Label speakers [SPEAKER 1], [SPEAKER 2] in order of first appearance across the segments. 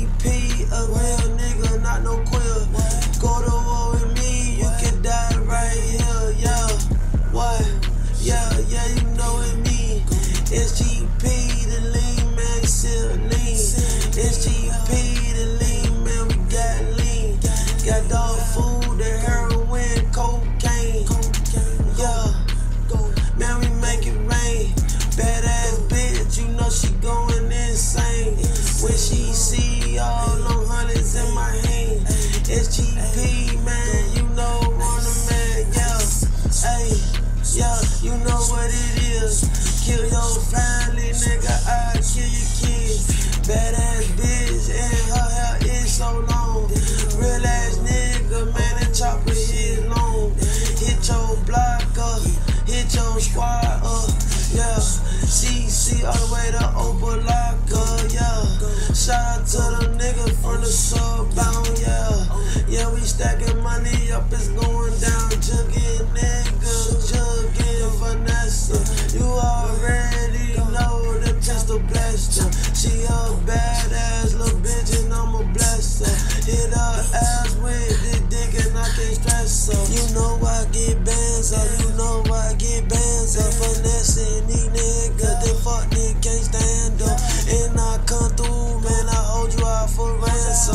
[SPEAKER 1] SGP, a real nigga, not no quill. Go to war with me, you can die right here, yeah. What? Yeah, you know it me. SGP, the lean man, still lean. SGP, the lean man, we got lean. Got dog food, the heroin, cocaine. Yeah, man, we make it rain. Badass bitch, you know she going insane. When she see all them hundreds in my hand. SGP, man, you know I'm the man, yeah. Hey, yeah, you know what it is. Kill your family, nigga, I kill your kids. Badass bitch, and her hair is so long. Real ass nigga, man, the chopper is long. Hit your block up, hit your squad up, yeah. CC all the way to Opalaka, yeah. Shout out to them niggas from the Subbound, yeah. Yeah, we stacking money up, it's going down. Jugging niggas, jugging Vanessa. You already know the pistol blaster. She a badass little bitch and I'ma bless her. Hit her ass with the dick and I can't stress her. You know I get bands up, you know I get bands up. Finessing these niggas, they fuck niggas can't stand up. And I come through, man, I hold you out for ransom.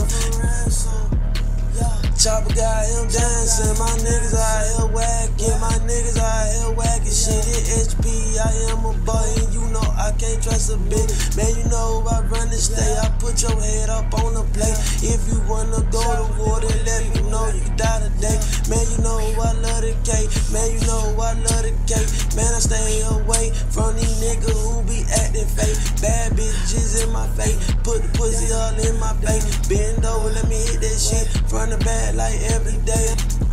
[SPEAKER 1] Chopper got him dancing, my niggas out here whacking, my niggas out here whacking shit. It HP, I am a boy, and you know I can't trust a bitch. Man, you know I run the state, I put your head up on the plate. If you wanna go to war, then let me know you die today. Man, you know I love the cake, man, you know I love the cake. Man, I stay away from these niggas who be acting fake. Bad bitches in my face, put the pussy all in my face. Bend over, let me hit that shit from the back like every day.